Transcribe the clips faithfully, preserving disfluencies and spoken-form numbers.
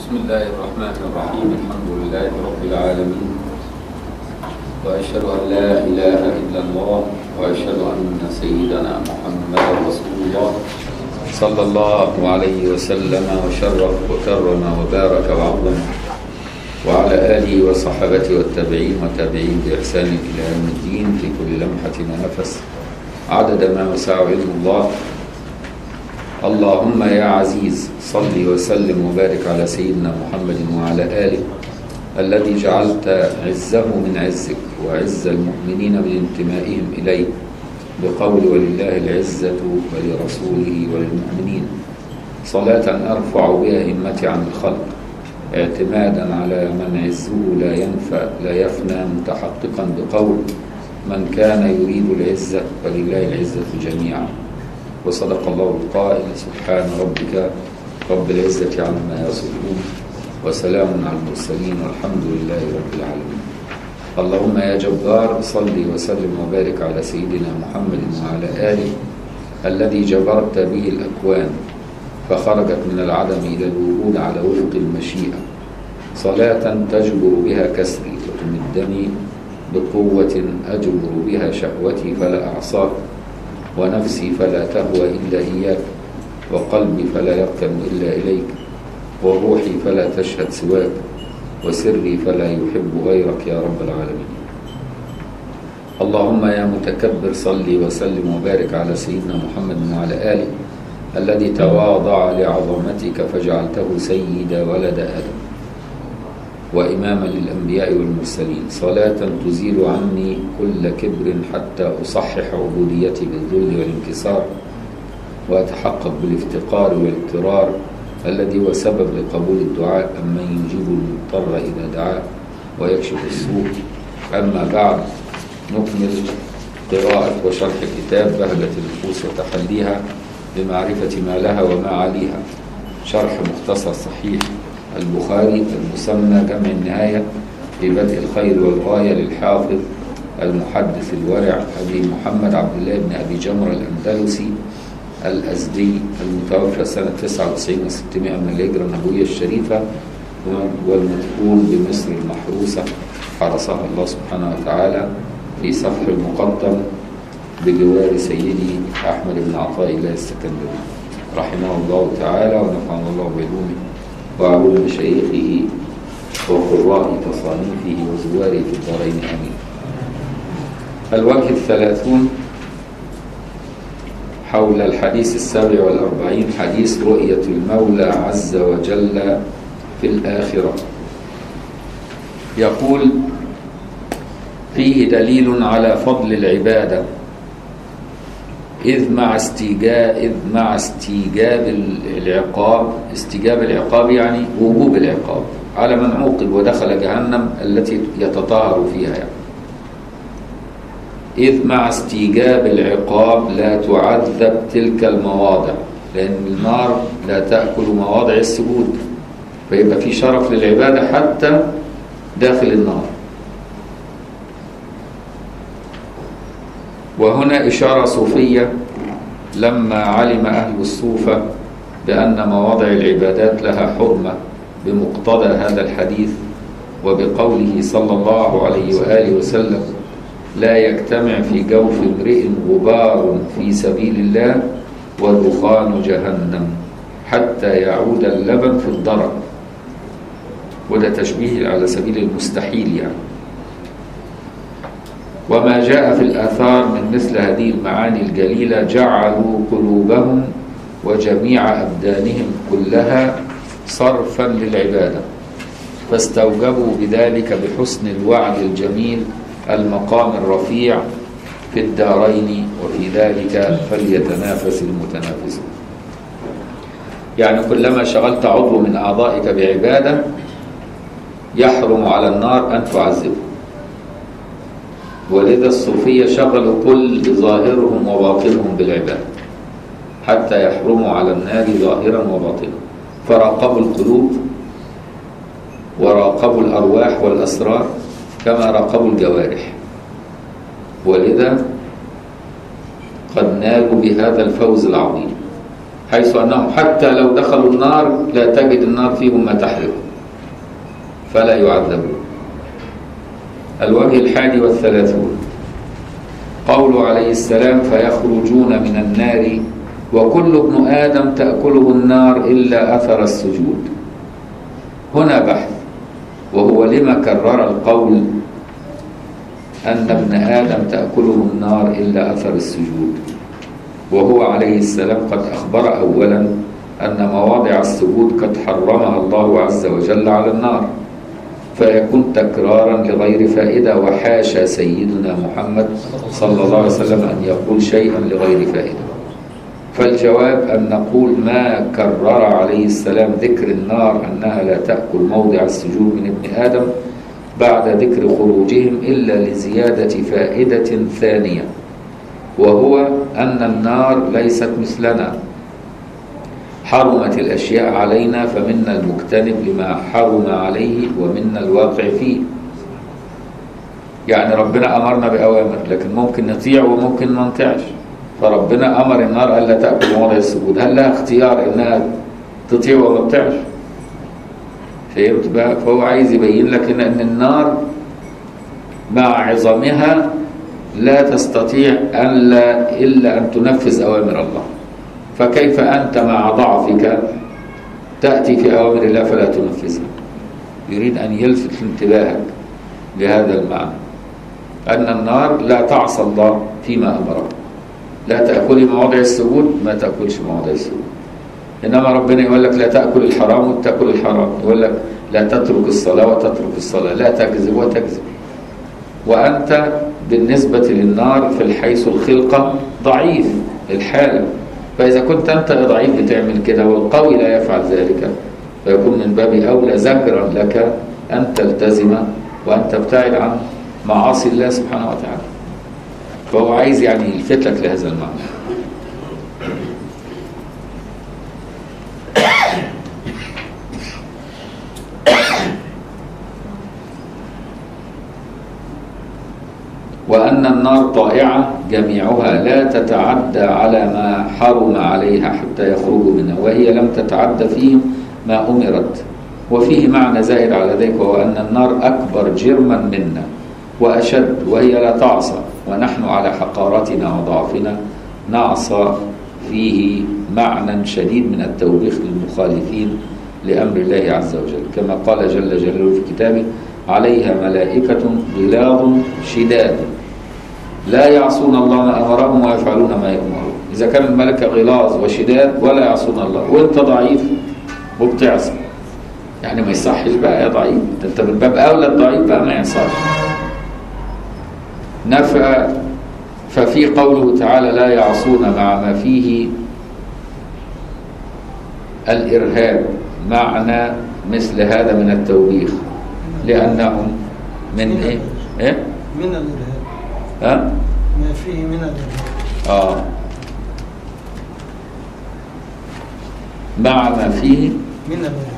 بسم الله الرحمن الرحيم. الحمد لله رب العالمين، وأشهد أن لا إله إلا الله، وأشهد أن سيدنا محمد رسول الله صلى الله عليه وسلم وشرف وكرم وبارك وعظم، وعلى آله وصحبه والتابعين والتابعين بإحسان إلى يوم الدين في كل لمحة ونفس عدد ما وسع علم الله. اللهم يا عزيز صل وسلم وبارك على سيدنا محمد وعلى آله الذي جعلت عزه من عزك وعز المؤمنين من انتمائهم إليه بقول ولله العزة ولرسوله وللمؤمنين، صلاة أرفع بها همتي عن الخلق اعتمادا على من عزه لا ينفى لا يفنى، متحققا بقول من كان يريد العزة فلله العزة جميعا. وصدق الله القائل: سبحان ربك رب العزة عما يصفون وسلام على المرسلين والحمد لله رب العالمين. اللهم يا جبار صل وسلم وبارك على سيدنا محمد وعلى آله الذي جبرت به الأكوان فخرجت من العدم إلى الوجود على وفق المشيئة، صلاة تجبر بها كسري وتمدني بقوة أجبر بها شهوتي فلا أعصاك، ونفسي فلا تهوى إلا إياك، وقلبي فلا يركن إلا إليك، وروحي فلا تشهد سواك، وسري فلا يحب غيرك يا رب العالمين. اللهم يا متكبر صل وسلم وبارك على سيدنا محمد وعلى آله الذي تواضع لعظمتك فجعلته سيد ولد آدم وإماما للأنبياء والمرسلين، صلاة تزيل عني كل كبر حتى أصحح عبوديتي بالذل والانكسار وأتحقق بالافتقار والاضطرار الذي هو سبب لقبول الدعاء، أما يجيب المضطر إذا دعاه ويكشف السوء. أما بعد، نكمل قراءة وشرح كتاب بهجة النفوس وتحليها بمعرفة ما لها وما عليها، شرح مختصر صحيح البخاري المسمى جمع النهاية في بدء الخير والغاية للحافظ المحدث الورع أبي محمد عبد الله بن أبي جمرة الأندلسي الأزدي المتوفى سنة تسعة وتسعين وستمائة من الهجرة النبوية الشريفة، والمدفون بمصر المحروسة حرسها الله سبحانه وتعالى في صفح المقدم بجوار سيدي أحمد بن عطاء الله السكندري رحمه الله تعالى، ونفعنا الله بعلومه وعلوم مشايخه وقراء تصانيفه وزواره في الدارين آمين. الوجه الثلاثون حول الحديث السابع والأربعين، حديث رؤية المولى عز وجل في الآخرة. يقول: فيه دليل على فضل العبادة إذ مع استيجاب إذ مع استيجاب العقاب استيجاب العقاب يعني وجوب العقاب على من عوقب ودخل جهنم التي يتطهر فيها يعني. إذ مع استيجاب العقاب لا تعذب تلك المواضع، لأن النار لا تأكل مواضع السجود، فيبقى في شرف للعبادة حتى داخل النار. وهنا إشارة صوفية لما علم أهل الصوفة بأن مواضع العبادات لها حرمة بمقتضى هذا الحديث وبقوله صلى الله عليه وآله وسلم: لا يجتمع في جوف امرئ غبار في سبيل الله ودخان جهنم حتى يعود اللبن في الضرع. وده تشبيه على سبيل المستحيل يعني. وما جاء في الآثار من مثل هذه المعاني الجليلة جعلوا قلوبهم وجميع أبدانهم كلها صرفا للعبادة، فاستوجبوا بذلك بحسن الوعد الجميل المقام الرفيع في الدارين، وفي ذلك فليتنافس المتنافسون. يعني كلما شغلت عضو من أعضائك بعبادة يحرم على النار أن تعذبه. ولذا الصوفية شغلوا كل ظاهرهم وباطنهم بالعبادة حتى يحرموا على النار ظاهرا وباطنا، فراقبوا القلوب وراقبوا الأرواح والأسرار كما راقبوا الجوارح، ولذا قد نالوا بهذا الفوز العظيم حيث أنهم حتى لو دخلوا النار لا تجد النار فيهم ما تحرق فلا يعذبون. الوجه الحادي والثلاثون قوله عليه السلام فيخرجون من النار وكل ابن آدم تأكله النار إلا أثر السجود. هنا بحث، وهو لما كرر القول أن ابن آدم تأكله النار إلا أثر السجود، وهو عليه السلام قد أخبر أولا أن مواضع السجود قد حرمها الله عز وجل على النار، فيكون تكرارا لغير فائدة، وحاشا سيدنا محمد صلى الله عليه وسلم أن يقول شيئا لغير فائدة. فالجواب أن نقول ما كرر عليه السلام ذكر النار أنها لا تأكل موضع السجود من ابن آدم بعد ذكر خروجهم إلا لزيادة فائدة ثانية، وهو أن النار ليست مثلنا، حرمت الأشياء علينا فمنا المجتنب لما حرم عليه ومنا الواقع فيه. يعني ربنا أمرنا بأوامر لكن ممكن نطيع وممكن ما نطيعش، فربنا أمر النار ألا تأكل مواضع السجود، هل لها اختيار إنها تطيع وما تطيعش؟ فهمت بقى؟ فهو عايز يبين لك إن النار مع عظمها لا تستطيع أن لا إلا أن تنفذ أوامر الله، فكيف أنت مع ضعفك تأتي في أوامر الله فلا تنفذها؟ يريد أن يلفت انتباهك لهذا المعنى، أن النار لا تعصى الله فيما أمره، لا تأكل مواضع السجود ما تأكلش مواضع السجود، إنما ربنا يقول لك لا تأكل الحرام وتأكل الحرام، يقول لك لا تترك الصلاة وتترك الصلاة، لا تكذب وتكذب، وأنت بالنسبة للنار في حيث الخلقة ضعيف الحالة، فإذا كنت أنت ضعيف بتعمل كده والقوي لا يفعل ذلك، فيكون من باب أولى زجرا لك أن تلتزم وأن تبتعد عن معاصي الله سبحانه وتعالى. فهو عايز يعني يلفت لك لهذا المعنى. وأن النار طائعة جميعها لا تتعدى على ما حرم عليها حتى يخرجوا منها، وهي لم تتعدى فيهم ما أمرت. وفيه معنى زائد على ذلك، وهو أن النار أكبر جرما منا وأشد، وهي لا تعصى، ونحن على حقارتنا وضعفنا نعصى. فيه معنى شديد من التوبيخ للمخالفين لأمر الله عز وجل، كما قال جل جلاله في كتابه عليها ملائكة غلاظ شداد لا يعصون الله ما أمرهم ويفعلون ما يؤمرون. إذا كان الملائكة غلاظ وشداد ولا يعصون الله وأنت ضعيف وبتعصي، يعني ما يصحش بقى يا ضعيف، أنت من باب أولى الضعيف بقى ما يصحش. نفى ففي قوله تعالى لا يعصون مع ما فيه الإرهاب معنى مثل هذا من التوبيخ، لأنهم من إيه؟ إيه؟ من الإرهاب. ها؟ ما فيه من الإرهاب. آه مع ما فيه من الإرهاب.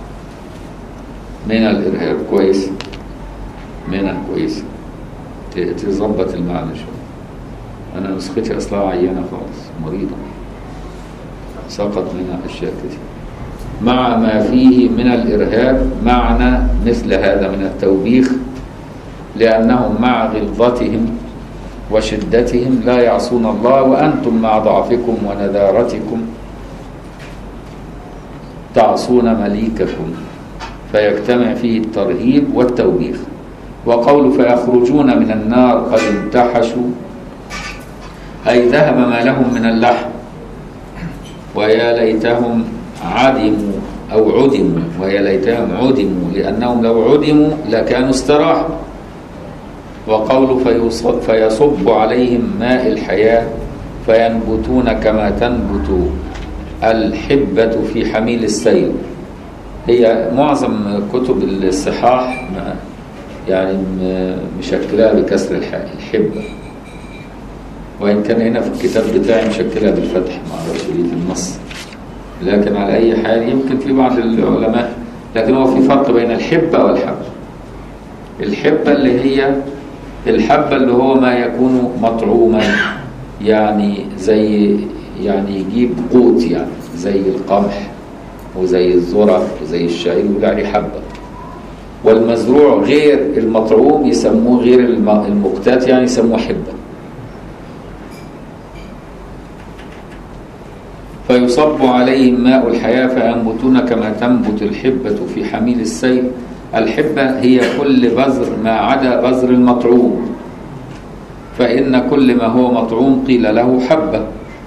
من الإرهاب. كويس، منها كويس، تظبط المعنى شوية. أنا نسختي أصلها عيانة خالص، مريضة، سقط منها أشياء كثيرة. مع ما فيه من الإرهاب معنى مثل هذا من التوبيخ، لأنهم مع غلظتهم وشدتهم لا يعصون الله، وأنتم مع ضعفكم ونذارتكم تعصون مليككم، فيجتمع فيه الترهيب والتوبيخ. وقول فيخرجون من النار قد انتحشوا أي ذهب ما لهم من اللحم، ويا ليتهم عدموا أو عدموا، ويا ليتهم عدموا لأنهم لو عدموا لكانوا استراحوا. وقول فيصب عليهم ماء الحياة فينبتون كما تنبت الحبة في حميل السيل. هي معظم كتب الصحاح يعني مشكلها بكسر الحبة، وإن كان هنا في الكتاب بتاعي مشكلها بالفتح، ما أعرفش ليه في النص، لكن على أي حال يمكن في بعض العلماء، لكن هو في فرق بين الحبة والحبة. الحبة اللي هي الحبة اللي هو ما يكون مطعوما، يعني زي يعني يجيب قوت يعني زي القمح وزي الذرة وزي الشعير يقول عليه حبة. والمزروع غير المطعوم يسموه غير المقتات، يعني يسموه حبة. فيصب عليهم ماء الحياة فينبتون كما تنبت الحبة في حميل السيل. الحبة هي كل بذر ما عدا بذر المطعوم، فإن كل ما هو مطعوم قيل له حبة،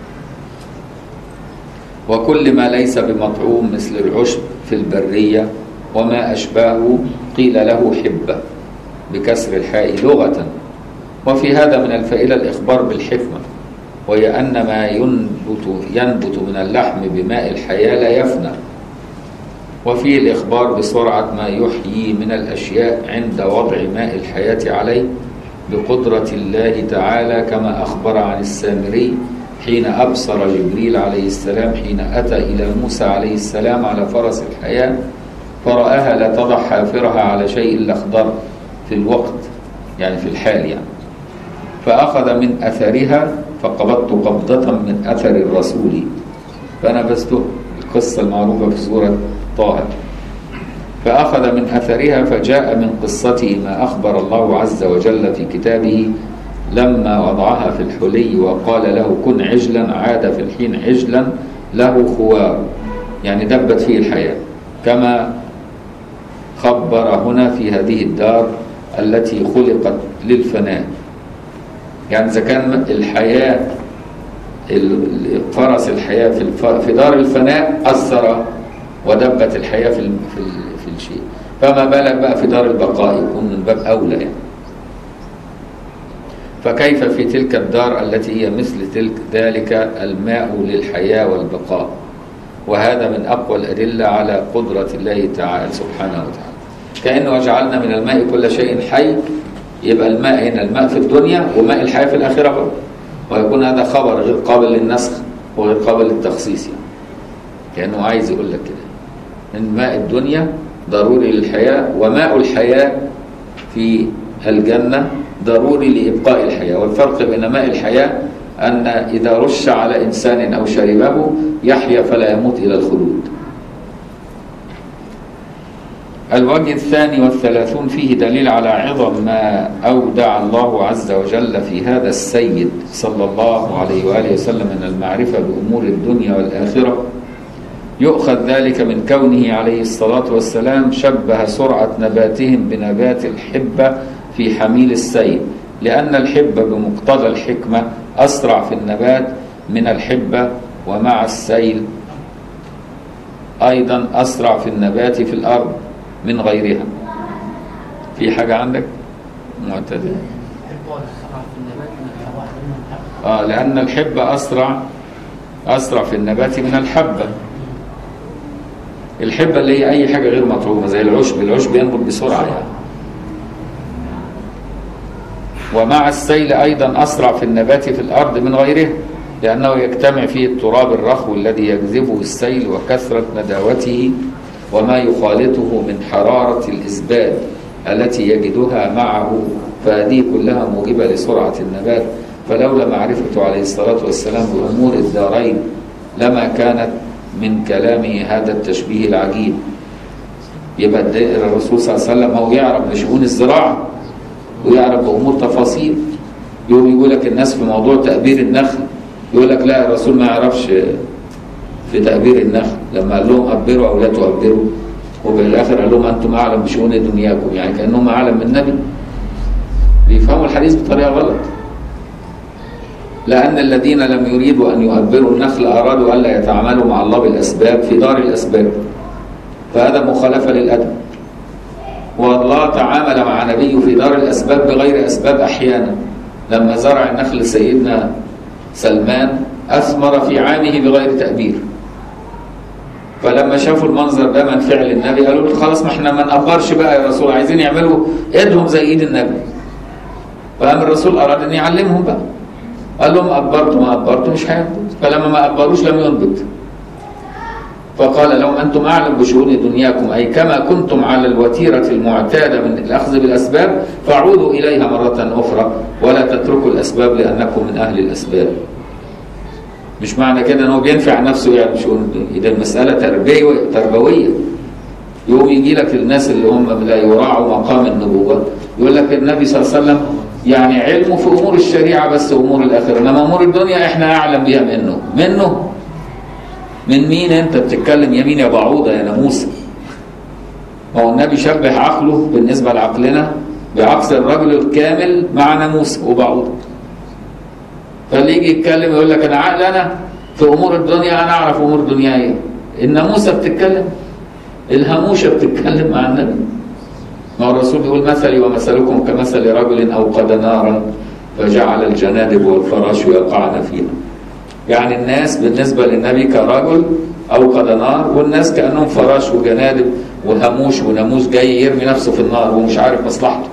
وكل ما ليس بمطعوم مثل العشب في البرية وما أشباهه قيل له حبة بكسر الحاء لغة. وفي هذا من الفائدة الإخبار بالحكمة، وهي أن ما ينبت, ينبت من اللحم بماء الحياة لا يفنى، وفيه الإخبار بسرعة ما يحيي من الأشياء عند وضع ماء الحياة عليه بقدرة الله تعالى، كما أخبر عن السامري حين أبصر جبريل عليه السلام حين أتى إلى موسى عليه السلام على فرس الحياة فرآها لا تضع حافرها على شيء إلا أخضر في الوقت، يعني في الحال يعني. فأخذ من أثرها فقبضت قبضة من أثر الرسول فنبذته، القصة المعروفة في سورة طه. فأخذ من أثرها فجاء من قصته ما أخبر الله عز وجل في كتابه لما وضعها في الحلي وقال له كن عجلا عاد في الحين عجلا له خوار، يعني دبت فيه الحياة، كما خبر هنا في هذه الدار التي خلقت للفناء. يعني إذا كان الحياة فرس الحياة في دار الفناء أثر ودبت الحياة في في الشيء، فما بالك بقى في دار البقاء، يكون من باب أولى يعني. فكيف في تلك الدار التي هي مثل تلك ذلك الماء للحياة والبقاء، وهذا من أقوى الأدلة على قدرة الله تعالى سبحانه وتعالى. كأنه جعلنا من الماء كل شيء حي، يبقى الماء هنا الماء في الدنيا وماء الحياة في الآخرة برضه، ويكون هذا خبر غير قابل للنسخ وغير قابل للتخصيص يعني. كأنه عايز يقول لك كده إن ماء الدنيا ضروري للحياة، وماء الحياة في الجنة ضروري لإبقاء الحياة. والفرق بين ماء الحياة أن إذا رش على إنسان أو شربه يحيا فلا يموت إلى الخلود. الوجه الثاني والثلاثون فيه دليل على عظم ما أودع الله عز وجل في هذا السيد صلى الله عليه وآله وسلم من المعرفة بأمور الدنيا والآخرة. يؤخذ ذلك من كونه عليه الصلاة والسلام شبه سرعة نباتهم بنبات الحبة في حميل السيل، لأن الحبة بمقتضى الحكمة أسرع في النبات من الحبة، ومع السيل أيضا أسرع في النبات في الأرض من غيرها. في حاجة عندك معتدل؟ آه لأن الحبة أسرع أسرع في النبات من الحبة. الحبة اللي هي أي حاجة غير مطعومة زي العشب، العشب ينبت بسرعة يعني. ومع السيل أيضا أسرع في النبات في الأرض من غيره، لأنه يجتمع فيه التراب الرخو الذي يجذبه السيل وكثرة نداوته وما يخالطه من حرارة الإزباد التي يجدها معه، فهذه كلها موجبة لسرعة النبات. فلولا معرفته عليه الصلاة والسلام بأمور الدارين لما كانت من كلامه هذا التشبيه العجيب. يبقى الرسول صلى الله عليه وسلم هو يعرف بشؤون الزراعة ويعرف بأمور تفاصيل. يوم يقول لك الناس في موضوع تأبير النخل يقول لك لا الرسول ما يعرفش في تأبير النخل، لما قال لهم أبروا أو لا تؤبروا، وبالآخر قال لهم أنتم أعلم بشؤون دنياكم، يعني كأنهم أعلم من النبي. بيفهموا الحديث بطريقة غلط، لأن الذين لم يريدوا أن يؤبروا النخل أرادوا ألا يتعاملوا مع الله بالأسباب في دار الأسباب، فهذا مخالفة للأدب. والله تعامل مع نبيه في دار الأسباب بغير أسباب أحيانا. لما زرع النخل سيدنا سلمان أثمر في عامه بغير تأبير، فلما شافوا المنظر ده من فعل النبي قالوا له خلاص ما احنا ما نقبرش بقى يا رسول، عايزين يعملوا ايدهم زي ايد النبي. فقام الرسول أراد أن يعلمهم بقى، قال لهم أبرتوا ما أبرتوا مش هينبت، فلما ما أبروش لم ينبت. فقال لهم أنتم أعلم بشؤون دنياكم، أي كما كنتم على الوتيرة المعتادة من الأخذ بالأسباب فعودوا إليها مرة أخرى ولا تتركوا الأسباب لأنكم من أهل الأسباب. مش معنى كده ان هو بينفع نفسه يعني شؤون الدنيا، ده المساله تربويه تربويه. يقوم يجي لك الناس اللي هم لا يراعوا مقام النبوه يقول لك النبي صلى الله عليه وسلم يعني علمه في امور الشريعه بس امور الاخره، انما امور الدنيا احنا اعلم بها منه. منه من مين انت بتتكلم؟ يمين يا بعوضه يا ناموسه. هو النبي شبه عقله بالنسبه لعقلنا بعقل الرجل الكامل مع ناموسه وبعوضه. فاللي يجي يتكلم يقول لك انا عقل انا في امور الدنيا انا اعرف امور دنيايه. الناموسه بتتكلم، الهاموشه بتتكلم مع النبي. ما هو الرسول بيقول مثلي ومثلكم كمثل رجل اوقد نارا فجعل الجنادب والفراش يقعن فيها. يعني الناس بالنسبه للنبي كرجل اوقد نار، والناس كانهم فراش وجنادب وهاموش وناموس جاي يرمي نفسه في النار ومش عارف مصلحته.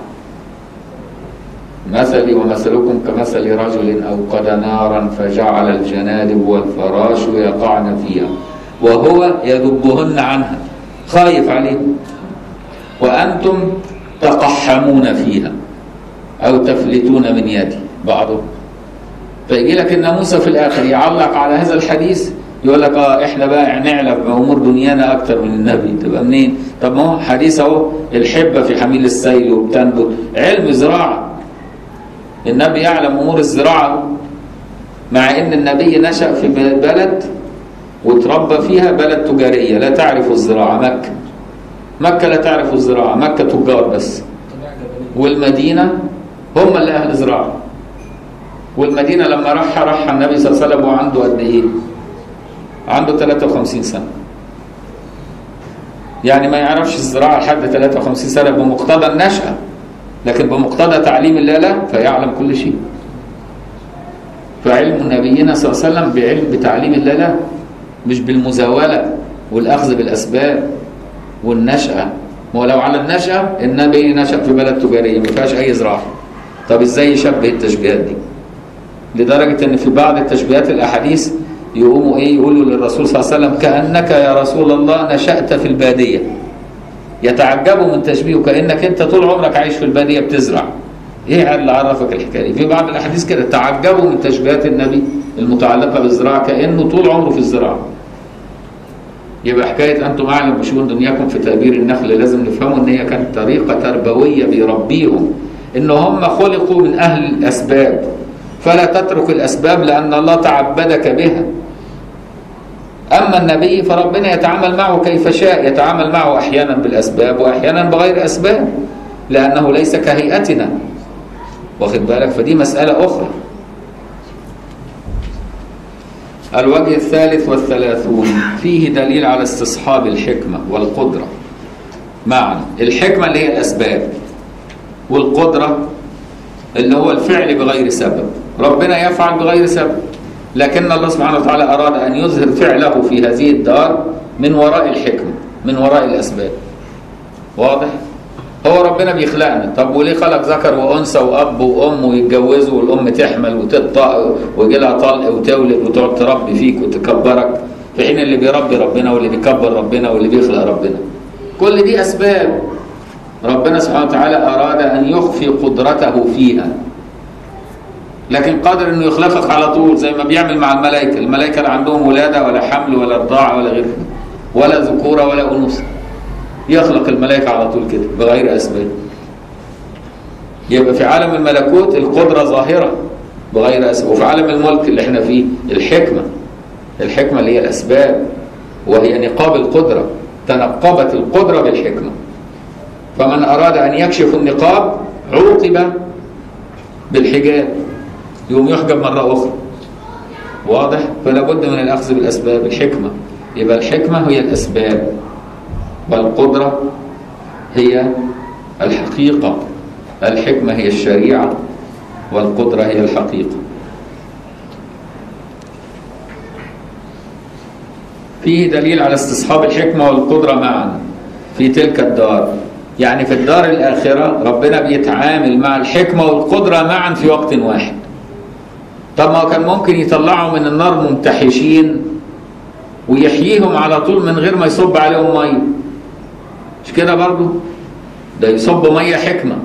مثلي ومثلكم كمثل رجل أوقد نارا فجعل الجنادب والفراش يقعن فيها وهو يذبهن عنها، خايف عليهم، وأنتم تقحمون فيها أو تفلتون من يدي بعضهم. فيجي لك الناموسة في الآخر يعلق على هذا الحديث يقول لك اه احنا بقى نعلم بأمور دنيانا أكتر من النبي. تبقى منين؟ طب ما هو حديث اهو الحبة في حميل السيل وبتنبت، علم زراعة. النبي يعلم أمور الزراعة، مع أن النبي نشأ في بلد وتربى فيها بلد تجارية لا تعرف الزراعة. مكة مكة لا تعرف الزراعة، مكة تجار بس، والمدينة هم اللي أهل زراعة. والمدينة لما راح راح النبي صلى الله عليه وسلم وعنده قد إيه؟ عنده ثلاثة وخمسين سنة. يعني ما يعرفش الزراعة لحد ثلاثة وخمسين سنة بمقتضى النشأة، لكن بمقتضى تعليم الله لا، فيعلم كل شيء. فعلم نبينا صلى الله عليه وسلم بعلم بتعليم الله لا، مش بالمزاولة والأخذ بالأسباب والنشأة. ولو على النشأة النبي نشأ في بلد تجارية ما فيهاش أي زراعة. طب إزاي يشبه التشبيهات دي؟ لدرجة إن في بعض التشبيهات الأحاديث يقوموا إيه يقولوا للرسول صلى الله عليه وسلم كأنك يا رسول الله نشأت في البادية. يتعجبوا من تشبيهه كأنك أنت طول عمرك عايش في البادية بتزرع. إيه اللي عرفك الحكاية دي؟ في بعض الأحاديث كده تعجبوا من تشبيهات النبي المتعلقة بالزراعة كأنه طول عمره في الزراعة. يبقى حكاية أنتم أعلم بشؤون دنياكم في تأبير النخل لازم نفهموا إن هي كانت طريقة تربوية بيربيهم، إن هم خلقوا من أهل الأسباب، فلا تترك الأسباب لأن الله تعبدك بها. أما النبي فربنا يتعامل معه كيف شاء، يتعامل معه أحيانا بالأسباب وأحيانا بغير أسباب، لأنه ليس كهيئتنا. واخد بالك؟ فدي مسألة أخرى. الوجه الثالث والثلاثون فيه دليل على استصحاب الحكمة والقدرة معا. الحكمة اللي هي الأسباب، والقدرة اللي هو الفعل بغير سبب. ربنا يفعل بغير سبب، لكن الله سبحانه وتعالى أراد أن يظهر فعله في هذه الدار من وراء الحكمة، من وراء الأسباب. واضح؟ هو ربنا بيخلقنا، طب وليه خلق ذكر وأنثى وأب وأم ويتجوزوا والأم تحمل وتطلق ويجي لها طلق وتولد وتقعد تربي فيك وتكبرك، في حين اللي بيربي ربنا واللي بيكبر ربنا واللي بيخلق ربنا؟ كل دي أسباب. ربنا سبحانه وتعالى أراد أن يخفي قدرته فيها، لكن قادر انه يخلقك على طول زي ما بيعمل مع الملائكه. الملائكه لا عندهم ولاده ولا حمل ولا رضاعه ولا غيره، ولا ذكوره ولا انوثه. يخلق الملائكه على طول كده بغير اسباب. يبقى في عالم الملكوت القدره ظاهره بغير اسباب، وفي عالم الملك اللي احنا فيه الحكمه. الحكمه اللي هي الاسباب، وهي نقاب القدره. تنقبت القدره بالحكمه. فمن اراد ان يكشف النقاب عوقب بالحجاب، يوم يحجب مرة أخرى. واضح؟ فلا بد من الأخذ بالأسباب. الحكمة، يبقى الحكمة هي الأسباب، والقدرة هي الحقيقة. الحكمة هي الشريعة، والقدرة هي الحقيقة. فيه دليل على استصحاب الحكمة والقدرة معا في تلك الدار. يعني في الدار الآخرة ربنا بيتعامل مع الحكمة والقدرة معا في وقت واحد. طب ما كان ممكن يطلعوا من النار ممتحشين ويحييهم على طول من غير ما يصب عليهم ميه. مش كده برضو؟ ده يصب ميه حكمه،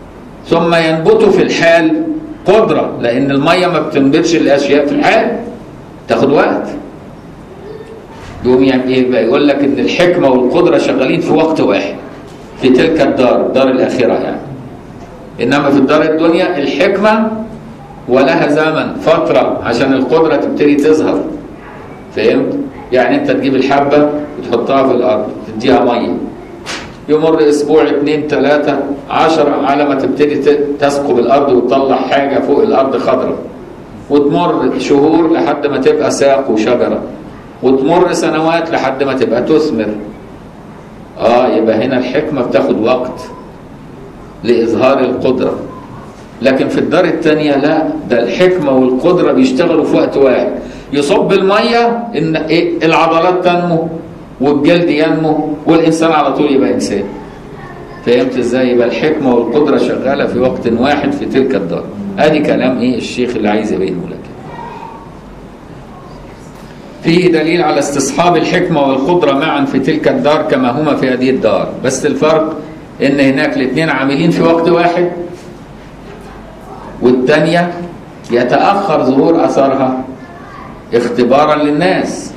ثم ينبتوا في الحال قدره، لان الميه ما بتنبتش الاشياء في الحال، تاخد وقت. يقوم يبقى يقول لك ان الحكمه والقدره شغالين في وقت واحد في تلك الدار، دار الاخره يعني. انما في الدار الدنيا الحكمه ولها زمن فتره عشان القدره تبتدي تظهر. فهمت؟ يعني انت تجيب الحبه وتحطها في الارض تديها ميه، يمر اسبوع اتنين تلاته عشرة على ما تبتدي تثقب الارض وتطلع حاجه فوق الارض خضراء، وتمر شهور لحد ما تبقى ساق وشجره، وتمر سنوات لحد ما تبقى تثمر. اه يبقى هنا الحكمه بتاخد وقت لاظهار القدره. لكن في الدار الثانيه لا، ده الحكمه والقدره بيشتغلوا في وقت واحد. يصب الميه ان ايه؟ العضلات تنمو والجلد ينمو والانسان على طول يبقى انسان. فهمت ازاي؟ يبقى الحكمه والقدره شغاله في وقت واحد في تلك الدار. ادي كلام ايه الشيخ اللي عايز يبينه لك. فيه دليل على استصحاب الحكمه والقدره معا في تلك الدار كما هما في هذه الدار، بس الفرق ان هناك الاثنين عاملين في وقت واحد، والثانيه يتاخر ظهور اثرها اختبارا للناس.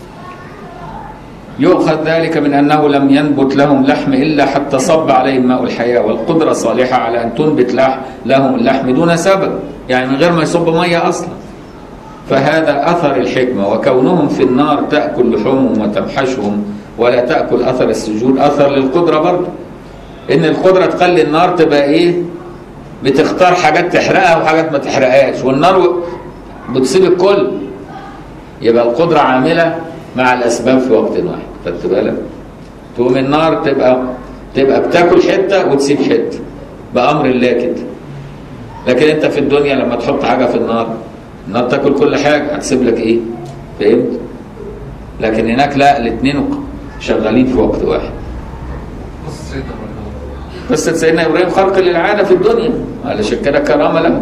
يؤخذ ذلك من أنه لم ينبت لهم لحم إلا حتى صب عليهم ماء الحياة، والقدرة صالحة على أن تنبت لهم اللحم دون سبب، يعني من غير ما يصب مية أصلا. فهذا أثر الحكمة. وكونهم في النار تأكل لحومهم وتمحشهم ولا تأكل أثر السجود أثر للقدرة برضه. إن القدرة تخلي النار تبقى إيه؟ بتختار حاجات تحرقها وحاجات ما تحرقهاش، والنار بتصيب الكل. يبقى القدرة عاملة مع الأسباب في وقت واحد. خدت بالك؟ تقوم النار تبقى تبقى بتاكل حتة وتسيب حتة بأمر الله كده. لكن أنت في الدنيا لما تحط حاجة في النار، النار تاكل كل حاجة، هتسيب لك إيه؟ فهمت؟ لكن هناك لا، الاثنين شغالين في وقت واحد. قصة سيدنا إبراهيم خرق للعادة في الدنيا، علشان كده كرامة له.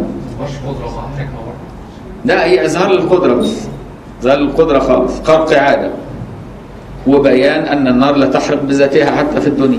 لا، هي إظهار للقدرة بس. ظل القدرة خالص، خرق عادة، وبيان أن النار لا تحرق بذاتها حتى في الدنيا.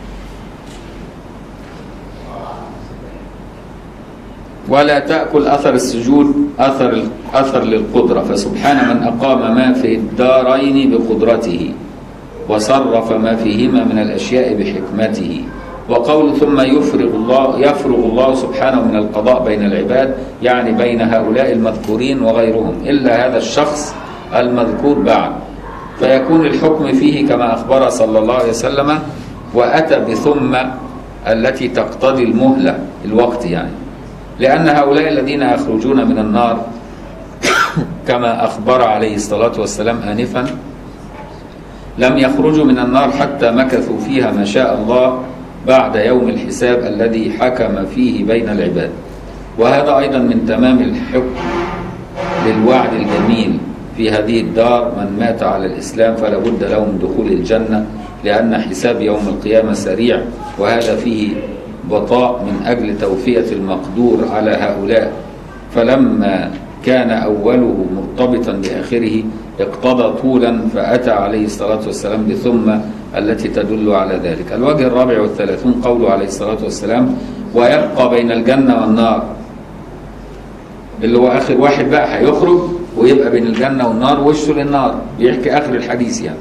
ولا تأكل أثر السجود أثر أثر للقدرة، فسبحان من أقام ما في الدارين بقدرته وصرف ما فيهما من الأشياء بحكمته. وقول ثم يفرغ الله يفرغ الله سبحانه من القضاء بين العباد، يعني بين هؤلاء المذكورين وغيرهم إلا هذا الشخص المذكور بعد، فيكون الحكم فيه كما أخبر صلى الله عليه وسلم. وأتى بثم التي تقتضي المهلة الوقت، يعني لأن هؤلاء الذين يخرجون من النار كما أخبر عليه الصلاة والسلام آنفا لم يخرجوا من النار حتى مكثوا فيها ما شاء الله بعد يوم الحساب الذي حكم فيه بين العباد. وهذا أيضا من تمام الحكم للوعد الجميل في هذه الدار. من مات على الإسلام فلا بد له من دخول الجنة، لأن حساب يوم القيامة سريع، وهذا فيه بطاء من أجل توفية المقدور على هؤلاء. فلما كان أوله مرتبطا بآخره اقتضى طولا، فأتى عليه الصلاة والسلام بثم التي تدل على ذلك. الوجه الرابع والثلاثون قوله عليه الصلاة والسلام ويبقى بين الجنة والنار، اللي هو آخر واحد بقى هيخرج ويبقى بين الجنة والنار وشه للنار، بيحكي آخر الحديث يعني.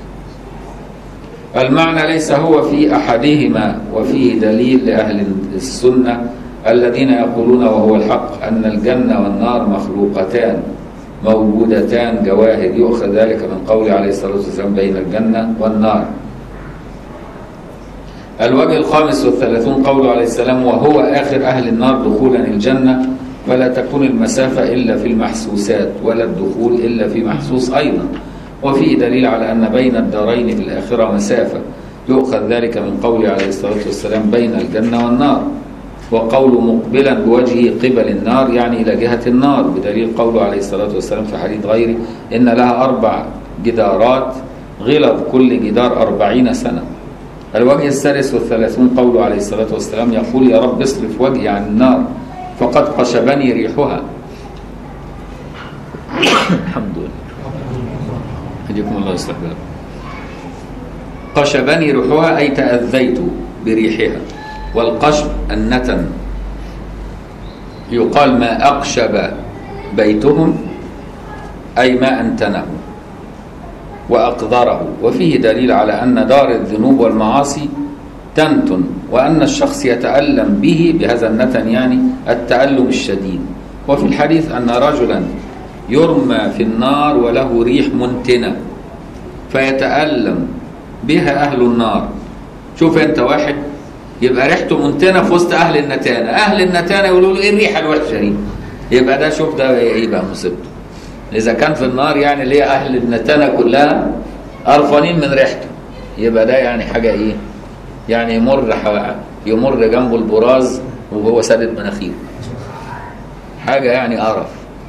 المعنى ليس هو في أحدهما، وفيه دليل لأهل السنة الذين يقولون وهو الحق أن الجنة والنار مخلوقتان موجودتان جواهر، يؤخذ ذلك من قول عليه الصلاة والسلام بين الجنة والنار. الوجه الخامس والثلاثون قوله عليه السلام وهو آخر أهل النار دخولا الجنة، فلا تكون المسافة إلا في المحسوسات ولا الدخول إلا في محسوس أيضا. وفيه دليل على أن بين الدارين في الآخرة مسافة، يؤخذ ذلك من قول عليه الصلاة والسلام بين الجنة والنار. وقول مقبلا بوجهه قبل النار يعني إلى جهة النار، بدليل قوله عليه الصلاة والسلام في حديث غيره إن لها أربع جدارات غلظ كل جدار أربعين سنة. الوجه السادس والثلاثون قوله عليه الصلاة والسلام يقول يا رب اصرف وجهي عن النار فقد قشبني ريحها. الحمد لله. يهديكم الله ويصلح بالكم. قشبني ريحها أي تأذيت بريحها، والقشب النتن. يقال ما أقشب بيتهم أي ما أنتنه وأقدره. وفيه دليل على أن دار الذنوب والمعاصي تنتن، وأن الشخص يتألم به بهذا النتن، يعني التألم الشديد. وفي الحديث أن رجلا يرمى في النار وله ريح منتنة فيتألم بها أهل النار. شوف أنت واحد يبقى ريحته منتنة في وسط أهل النتانة، أهل النتانة يقولوا له إيه الريحة الوحشة دي؟ يبقى ده شوف ده يبقى مصيبته. إذا كان في النار يعني اللي هي أهل النتانة كلها قرفانين من ريحته، يبقى ده يعني حاجة إيه؟ يعني يمر يمر جنبه البراز وهو سادد مناخيره، حاجة يعني قرف.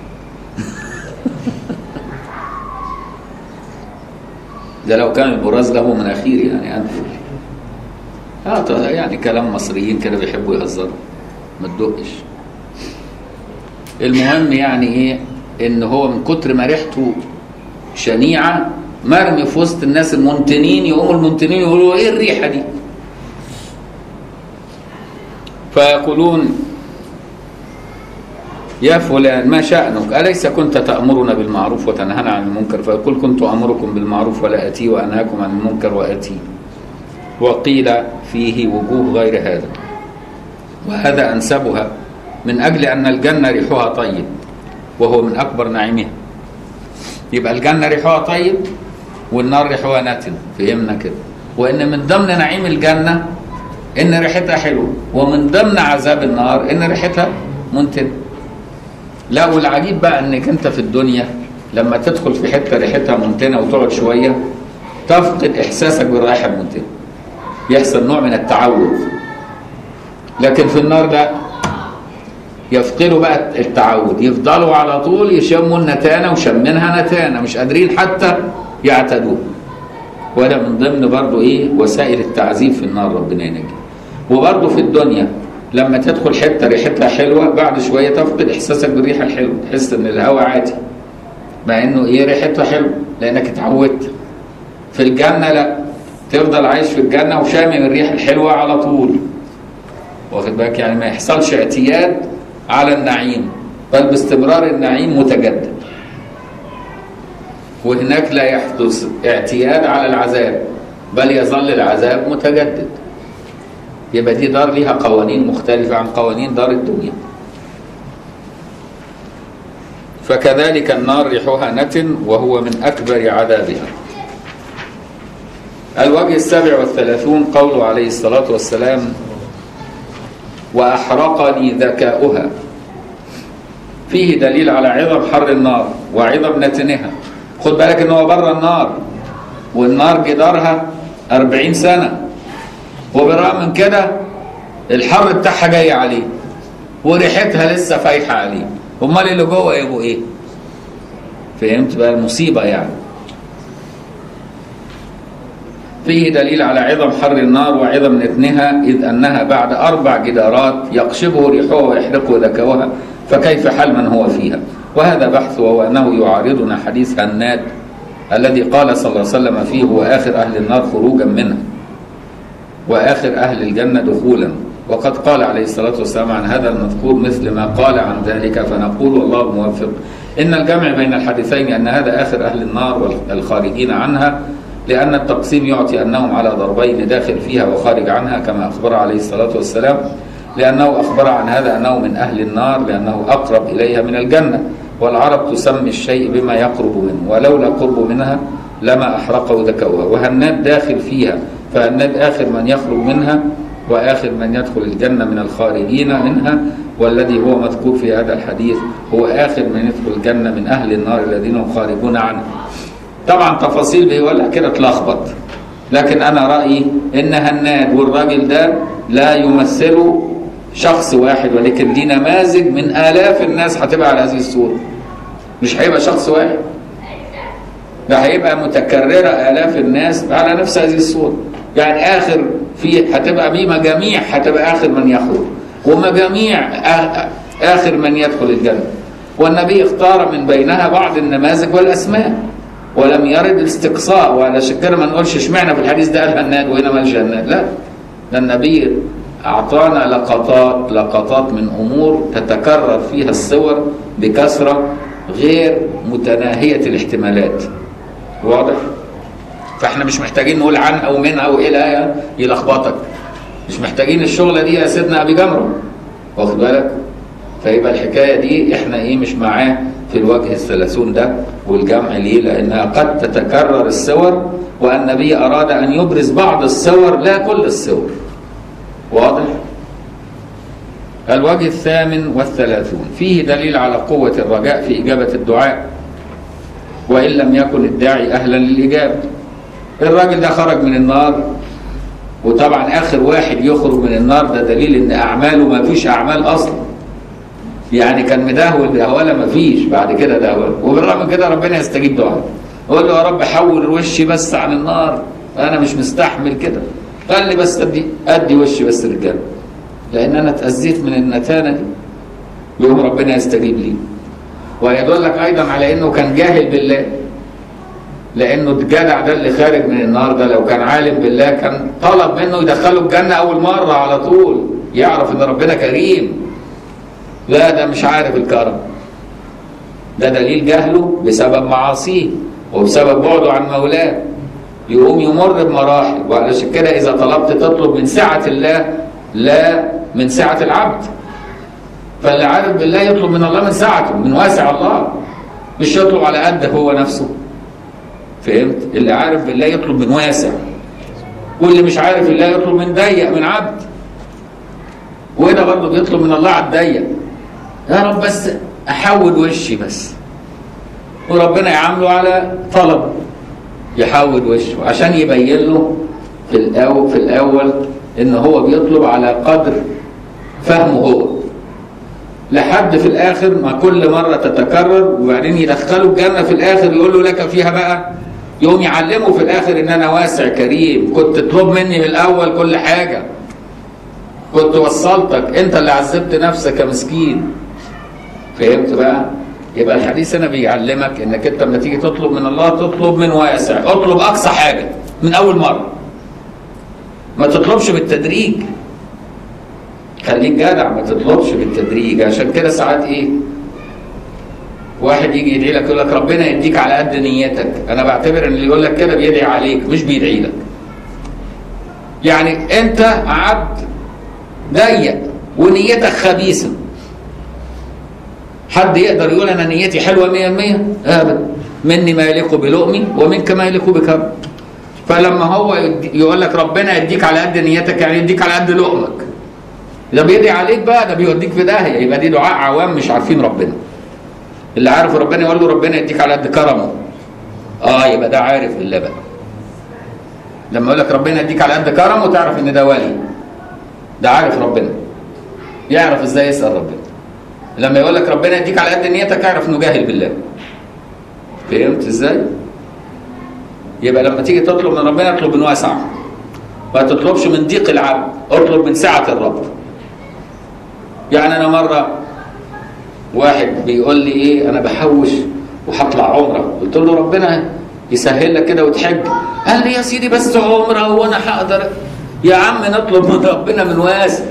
ده لو كان البراز له مناخير يعني أنف. اه يعني كلام مصريين كده بيحبوا يهزروا، ما تدقش. المهم يعني ايه، ان هو من كتر ما ريحته شنيعه مرمي في وسط الناس المنتنين، يقوموا المنتنين يقولوا ايه الريحه دي؟ فيقولون يا فلان ما شأنك؟ أليس كنت تأمرنا بالمعروف وتنهانا عن المنكر؟ فيقول كنت أمركم بالمعروف ولا أتي، وأنهاكم عن المنكر وأتي. وقيل فيه وجوه غير هذا، وهذا أنسبها من أجل أن الجنة ريحها طيب وهو من أكبر نعيمها. يبقى الجنة ريحها طيب والنار ريحها نتن، فهمنا كده. وإن من ضمن نعيم الجنة إن ريحتها حلوة، ومن ضمن عذاب النار إن ريحتها منتن. لا، والعجيب بقى إنك أنت في الدنيا لما تدخل في حتة ريحتها منتنة وتقعد شوية تفقد إحساسك بالرائحة المنتنة، يحصل نوع من التعود. لكن في النار لا، يفقدوا بقى التعود، يفضلوا على طول يشموا النتانة وشمنها نتانة، مش قادرين حتى يعتدوا. وده من ضمن برضو ايه وسائل التعذيب في النار، ربنا ينجي. وبرضو في الدنيا لما تدخل حتة ريحتها حلوة بعد شوية تفقد احساسك بالريحة الحلوة، تحس ان الهواء عادي مع انه ايه ريحتها حلوة لانك اتعودت. في الجنة لا، تفضل عايش في الجنة وشامم الريحة الحلوة على طول، واخد بالك؟ يعني ما يحصلش اعتياد على النعيم، بل باستمرار النعيم متجدد. وهناك لا يحدث اعتياد على العذاب، بل يظل العذاب متجدد. يبقى دي دار لها قوانين مختلفة عن قوانين دار الدنيا. فكذلك النار ريحها نتن وهو من أكبر عذابها. الوجه السابع والثلاثون قوله عليه الصلاة والسلام وأحرقني ذكاؤها. فيه دليل على عظم حر النار وعظم نتنها. خد بالك ان هو بره النار، والنار جدارها أربعين سنة، وبالرغم من كده الحر بتاعها جاي عليه وريحتها لسه فايحة عليه. امال اللي جوه يبقوا ايه؟ فهمت بقى المصيبة يعني. فيه دليل على عظم حر النار وعظم نتنها، إذ أنها بعد أربع جدارات يقشبه ريحها ويحرقه ذكاؤها، فكيف حال من هو فيها؟ وهذا بحث، وهو أنه يعارضنا حديث هناد الذي قال صلى الله عليه وسلم فيه هو آخر أهل النار خروجا منها وآخر أهل الجنة دخولا. وقد قال عليه الصلاة والسلام عن هذا المذكور مثل ما قال عن ذلك، فنقول والله موفق. إن الجمع بين الحديثين أن هذا آخر أهل النار والخارجين عنها، لأن التقسيم يعطي أنهم على ضربين، داخل فيها وخارج عنها كما أخبر عليه الصلاة والسلام، لأنه أخبر عن هذا أنه من أهل النار لأنه أقرب إليها من الجنة، والعرب تسمي الشيء بما يقرب منه، ولولا قرب منها لما أحرقه ذكاؤها. وهناد داخل فيها، فهناد آخر من يخرج منها وآخر من يدخل الجنة من الخارجين منها، والذي هو مذكور في هذا الحديث هو آخر من يدخل الجنة من أهل النار الذين هم خارجون عنه. طبعا تفاصيل بيقولها كده تلخبط، لكن أنا رأيي إن هناد والراجل ده لا يمثلوا شخص واحد، ولكن دي نماذج من آلاف الناس هتبقى على هذه الصورة، مش هيبقى شخص واحد، ده هيبقى متكررة آلاف الناس على نفس هذه الصورة. يعني آخر في هتبقى بيه مجاميع، هتبقى آخر من يخرج، ومجاميع آخر من يدخل الجنة. والنبي اختار من بينها بعض النماذج والأسماء، ولم يرد الاستقصاء. وعلشان كده ما نقولش اشمعنى في الحديث ده قال هناد وهنا ما قالش هناد، لا، ده النبي أعطانا لقطات لقطات من أمور تتكرر فيها الصور بكثرة غير متناهية الاحتمالات. واضح؟ فاحنا مش محتاجين نقول عن او من او الى يلخبطك، مش محتاجين الشغلة دي يا سيدنا ابي جمرة، واخد بالك؟ فيبقى الحكاية دي احنا ايه مش معاه في الوجه الثلاثون ده والجمع ليه، لانها قد تتكرر الصور، والنبي اراد ان يبرز بعض الصور لا كل الصور. واضح؟ الوجه الثامن والثلاثون فيه دليل على قوة الرجاء في إجابة الدعاء وإن لم يكن الداعي أهلا للإجابة. الراجل ده خرج من النار، وطبعا آخر واحد يخرج من النار ده دليل إن أعماله ما فيش أعمال أصلا، يعني كان مدهول دهوله ما فيش بعد كده دهوله، وبالرغم من كده ربنا يستجيب دعاء. يقول له يا رب حول وشي بس عن النار، أنا مش مستحمل كده، قال لي بس أدي أدي وشي بس للجنة، لأن أنا اتأذيت من النتانة دي. يوم ربنا يستجيب لي. ويدلك أيضا على أنه كان جاهل بالله، لأنه الجدع ده اللي خارج من النار ده لو كان عالم بالله كان طلب منه يدخله الجنة أول مرة على طول، يعرف أن ربنا كريم. لا، ده مش عارف الكرم، ده دليل جهله بسبب معاصيه وبسبب بعده عن مولاه. يقوم يمر بمراحل، وعلشان كده إذا طلبت تطلب من سعة الله لا من سعة العبد. فاللي عارف بالله يطلب من الله من سعته، من واسع الله، مش يطلب على قد هو نفسه. فهمت؟ اللي عارف بالله يطلب من واسع، واللي مش عارف الله يطلب من ضيق، من عبد. وده برضه بيطلب من الله على الضيق، يا رب بس احول وشي بس، وربنا يعامله على طلب يحول وشه عشان يبين له في الاول في الاول ان هو بيطلب على قدر فهمه هو، لحد في الاخر ما كل مره تتكرر، وبعدين يدخله الجنه في الاخر يقول له لك فيها بقى، يقوم يعلمه في الاخر ان انا واسع كريم، كنت تطلب مني من الاول كل حاجه، كنت وصلتك، انت اللي عذبت نفسك يا مسكين. فهمت بقى؟ يبقى الحديث هنا بيعلمك انك انت لما تيجي تطلب من الله تطلب من واسع، اطلب اقصى حاجه من اول مره، ما تطلبش بالتدريج، خليك جدع، ما تطلبش بالتدريج. عشان كده ساعات ايه واحد يجي يدعي لك يقول لك ربنا يديك على قد نيتك، انا بعتبر ان اللي يقول لك كده بيدعي عليك مش بيدعي لك. يعني انت عبد ضيق ونيتك خبيثه، حد يقدر يقول انا نيتي حلوه مية بالمية؟ ابدا، مني ما يليق بلؤمي ومنك ما يليق بكرم. فلما هو يقول لك ربنا يديك على قد نيتك، يعني يديك على قد لؤمك، ده بيدعي عليك بقى، ده بيوديك في داهيه. يبقى دي دعاء عوام مش عارفين ربنا. اللي عارف ربنا يقول له ربنا يديك على قد كرمه، اه يبقى ده عارف بالله بقى. لما يقول لك ربنا يديك على قد كرمه تعرف ان ده ولي، ده عارف ربنا، يعرف ازاي يسأل ربنا. لما يقول لك ربنا يديك على قد نيتك اعرف انه جاهل بالله. فهمت ازاي؟ يبقى لما تيجي تطلب من ربنا اطلب من واسع، ما تطلبش من ضيق العبد، اطلب من سعة الرب. يعني انا مره واحد بيقول لي ايه انا بحوش وهطلع عمره، قلت له ربنا يسهل لك كده وتحج. قال لي يا سيدي بس عمره وانا هقدر. يا عم نطلب من ربنا من واسع،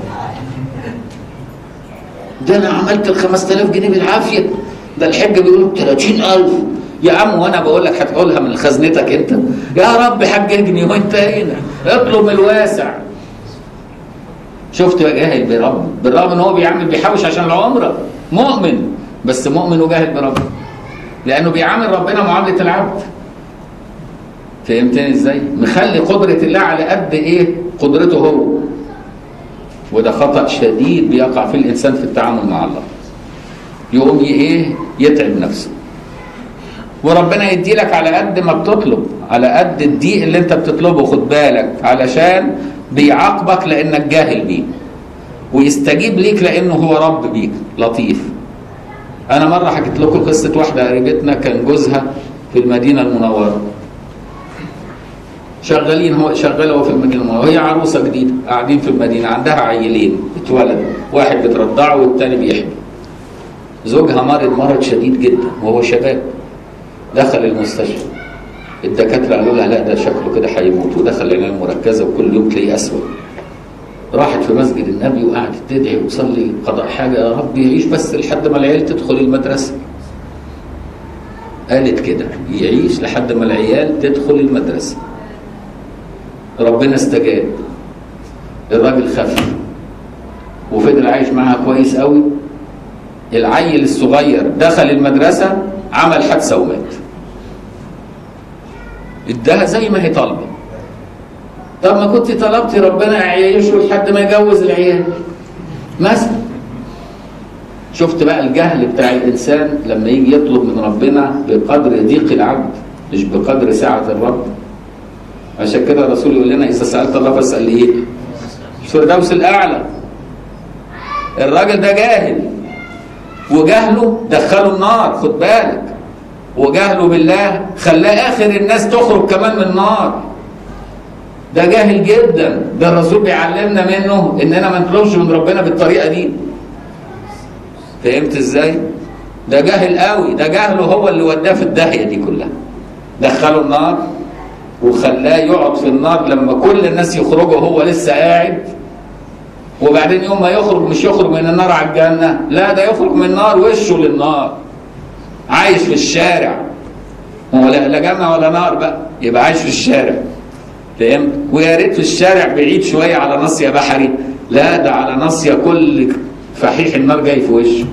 ده انا عملت ال خمسة آلاف جنيه بالعافيه، ده الحج بيقولوا ثلاثين ألف. يا عم وانا بقول لك هتقولها من خزنتك انت؟ يا رب حججني وانت هنا، اطلب من الواسع. شفت يا جاهل برب، بالرغم ان هو بيعمل بيحوش عشان العمره، مؤمن بس مؤمن وجاهل برب، لانه بيعامل ربنا معامله العبد. فهمتني ازاي؟ مخلي قدره الله على قد ايه قدرته هو، وده خطأ شديد بيقع فيه الانسان في التعامل مع الله. يقوم ايه يتعب نفسه، وربنا يدي لك على قد ما بتطلب، على قد الضيق اللي انت بتطلبه. خد بالك، علشان بيعاقبك لانك جاهل بيه، ويستجيب ليك لانه هو رب بيك لطيف. انا مره حكيت لكم قصه واحده قريبتنا كان جوزها في المدينه المنوره، شغالين هو شغاله هو في المدينه المنوره، وهي عروسه جديده، قاعدين في المدينه، عندها عيلين اتولدوا، واحد بترضعه والثاني بيحمل. زوجها مرض مرض شديد جدا وهو شباب، دخل المستشفى، الدكاتره قالوا لها لا ده شكله كده هيموت، ودخل العنايه المركزه وكل يوم تلاقيه اسود. راحت في مسجد النبي وقعدت تدعي وتصلي قضاء حاجه، يا رب يعيش بس لحد ما العيال تدخل المدرسه. قالت كده يعيش لحد ما العيال تدخل المدرسة. ربنا استجاب، الراجل خف وفضل عايش معاها كويس قوي. العيل الصغير دخل المدرسة عمل حادثة ومات. اداها زي ما هي طالبة. طب ما كنت طلبتي ربنا يعيشه لحد ما يجوز العيال مثلا. شفت بقى الجهل بتاع الإنسان لما يجي يطلب من ربنا بقدر ضيق العبد مش بقدر سعة الرب. عشان كده الرسول يقول لنا إذا سألت الله فاسأل إيه؟ الفردوس الأعلى. الراجل ده جاهل وجهله دخله النار، خد بالك، وجهله بالله خلاه آخر الناس تخرج كمان من النار. ده جاهل جدا. ده الرسول بيعلمنا منه إننا ما نطلبش من ربنا بالطريقة دي. فهمت ازاي؟ ده جاهل قوي. ده جهله هو اللي وداه في الداهيه دي كلها. دخله النار وخلاه يقعد في النار لما كل الناس يخرجوا هو لسه قاعد. وبعدين يوم ما يخرج مش يخرج من النار على الجنه، لا ده يخرج من النار وشه للنار. عايش في الشارع. هو لا جنه ولا نار بقى، يبقى عايش في الشارع. فهمت؟ ويا ريت في الشارع بعيد شويه على ناصيه بحري، لا ده على ناصيه كل فحيح النار جاي في وشه.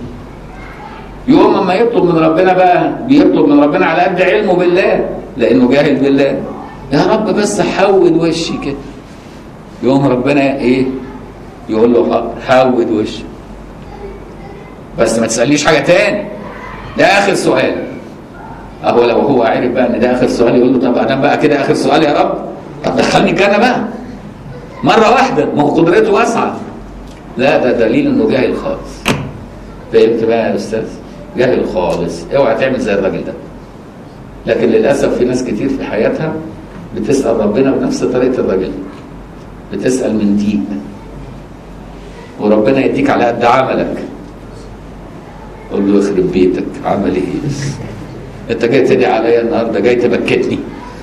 يوم ما يطلب من ربنا بقى بيطلب من ربنا على قد علمه بالله لانه جاهل بالله. يا رب بس حود وشي كده. يوم ربنا ايه؟ يقول له حود وشي بس ما تسألنيش حاجة تاني. ده اخر سؤال. اهو لو هو عارف بقى ان ده اخر سؤال يقول له طب انا بقى كده اخر سؤال يا رب، طب دخلني الجنة بقى مرة واحدة، ما هو قدرته واسعة. لا ده دليل انه جاهل خالص. فهمت بقى يا استاذ؟ جاهل خالص. اوعى تعمل زي الراجل ده. لكن للاسف في ناس كتير في حياتها بتسال ربنا بنفس طريقه الراجل. بتسال من ضيق وربنا يديك على قد عملك. قول له يخرب بيتك، عمل ايه بس؟ انت جاي تدعي عليا النهارده، جاي تبكتني.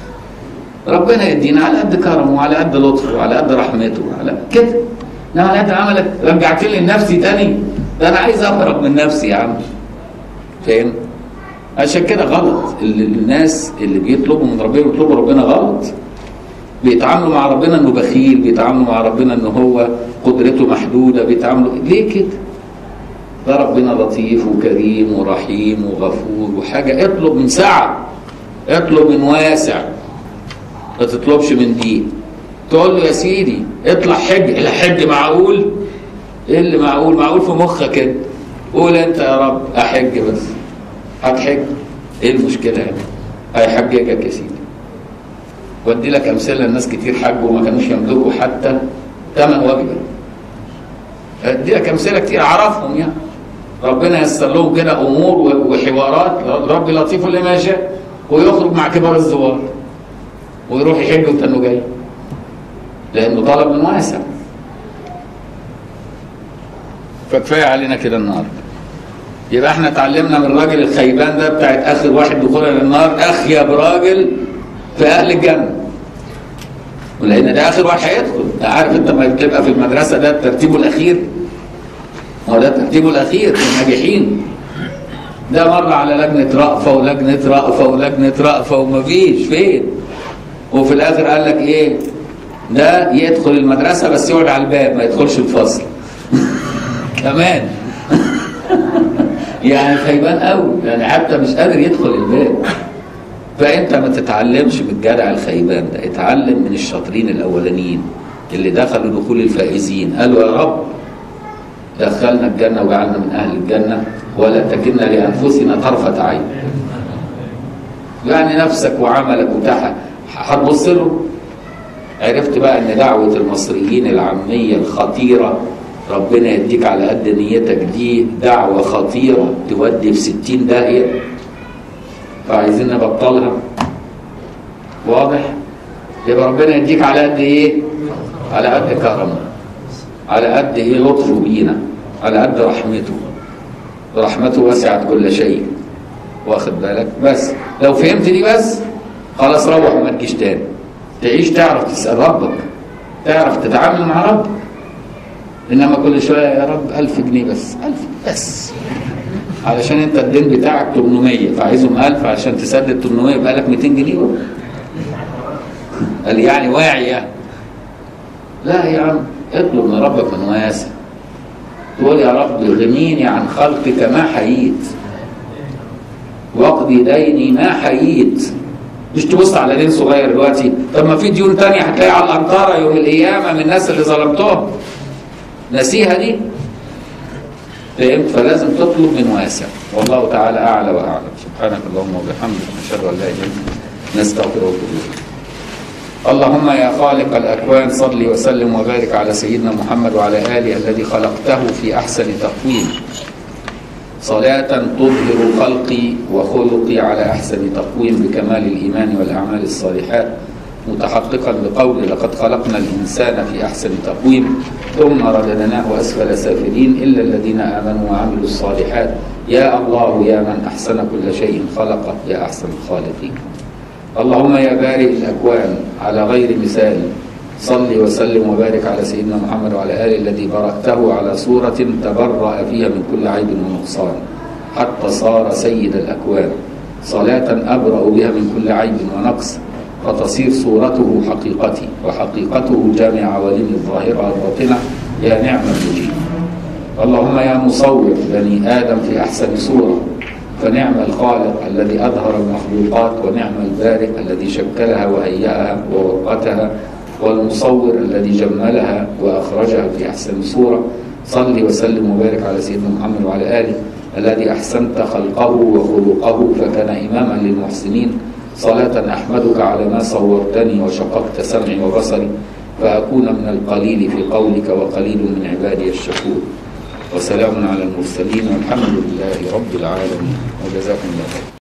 ربنا يدينا على قد كرمه وعلى قد لطفه وعلى قد رحمته على كده. انما على قد عملك رجعت لي لنفسي تاني. ده انا عايز اهرب من نفسي يا عم. فاهم؟ عشان كده غلط. اللي الناس اللي بيطلبوا من ربنا بيطلبوا ربنا غلط. بيتعاملوا مع ربنا انه بخيل، بيتعاملوا مع ربنا انه هو قدرته محدوده، بيتعاملوا ليه كده؟ ده ربنا لطيف وكريم ورحيم وغفور وحاجه. اطلب من سعه، اطلب من واسع، ما تطلبش من دي. تقول له يا سيدي اطلع حج. الحج معقول؟ ايه اللي معقول؟ معقول في مخك كده. قول انت يا رب احج بس. هتحج؟ ايه المشكله يعني؟ هيحججك يا سيدي. وادي لك امثله الناس كتير حجوا وما كانوش يملكوا حتى ثمن وجبه. ادي لك امثله كتير اعرفهم يعني. ربنا ييسر لهم كده امور وحوارات. ربي لطيف لما يشاء. ويخرج مع كبار الزوار ويروح يحج وتنه جاي لانه طلب من واسع. فكفايه علينا كده النهارده. يبقى احنا اتعلمنا من الراجل الخيبان ده بتاعت اخر واحد دخولا للنار اخيب راجل في اهل الجنه. ولان ده اخر واحد هيدخل. عارف انت ما بتبقى في المدرسه ده ترتيبه الاخير؟ هو ده ترتيبه الاخير في الناجحين. ده مر على لجنه رأفه ولجنه رأفه ولجنه رأفه ومفيش فين. وفي الاخر قال لك ايه؟ ده يدخل المدرسه بس يقعد على الباب ما يدخلش الفصل. كمان يعني خيبان قوي يعني حتى مش قادر يدخل الباب. فانت ما تتعلمش من الجدع الخيبان ده، اتعلم من الشاطرين الاولانيين اللي دخلوا دخول الفائزين. قالوا يا رب دخلنا الجنه وجعلنا من اهل الجنه ولا تكلنا لانفسنا طرفه عين. يعني نفسك وعملك وبتاع هتبص له. عرفت بقى ان دعوه المصريين العاميه الخطيره ربنا يديك على قد نيتك دي دعوة خطيرة تودي في ستين داهية. فعايزين نبطلها. واضح؟ يبقى ربنا يديك على قد ايه؟ على قد كرمه، على قد ايه لطفه بينا، على قد رحمته. رحمته وسعت كل شيء. واخد بالك؟ بس لو فهمت دي بس خلاص روح وما تجيش تاني. تعيش تعرف تسأل ربك، تعرف تتعامل مع ربك. انما كل شويه يا رب ألف جنيه بس، ألف بس علشان انت الدين بتاعك ثمانمية فعايزهم ألف عشان تسدد ثمانمية يبقى لك مئتين جنيه بقى. قال يعني واعي يعني. لا يا عم، اطلب من ربك من واسع. تقول يا رب غنيني عن خلقك ما حييت، واقضي ديني ما حييت. مش تبص على دين صغير دلوقتي، طب ما في ديون تانية هتلاقي على الأنطارة يوم القيامة من الناس اللي ظلمتهم. نسيها دي؟ فهمت؟ فلازم تطلب من واسع، والله تعالى أعلى وأعلم. سبحانك اللهم وبحمدك، نشهد أن لا إله إلا أنت، نستغفرك ونتوب إليك. اللهم يا خالق الأكوان صل وسلم وبارك على سيدنا محمد وعلى آله الذي خلقته في أحسن تقويم، صلاة تظهر خلقي وخلقي على أحسن تقويم بكمال الإيمان والأعمال الصالحات، متحققا بقول لقد خلقنا الإنسان في أحسن تقويم ثم رددناه أسفل سافلين إلا الذين آمنوا وعملوا الصالحات. يا الله يا من أحسن كل شيء خلقه يا أحسن الخالقين. اللهم يا بارئ الأكوان على غير مثال صل وسلم وبارك على سيدنا محمد وعلى آله الذي برأته على صورة تبرأ فيها من كل عيب ونقصان حتى صار سيد الأكوان، صلاة أبرأ بها من كل عيب ونقص فتصير صورته حقيقتي وحقيقته جامع عوالم الظاهرة والباطنة. يا نعم المجيب. اللهم يا مصور بني آدم في أحسن صورة، فنعم الخالق الذي أظهر المخلوقات ونعم البارئ الذي شكلها وهيئها ووقتها والمصور الذي جملها وأخرجها في أحسن صورة. صل وسلم وبارك على سيدنا محمد وعلى آله الذي أحسنت خلقه وخلقه فكان إماما للمحسنين، صلاة أحمدك على ما صورتني وشققت سمعي وبصري فأكون من القليل في قولك وقليل من عبادي الشكور. وسلام على المرسلين والحمد لله رب العالمين، وجزاكم الله خيرا.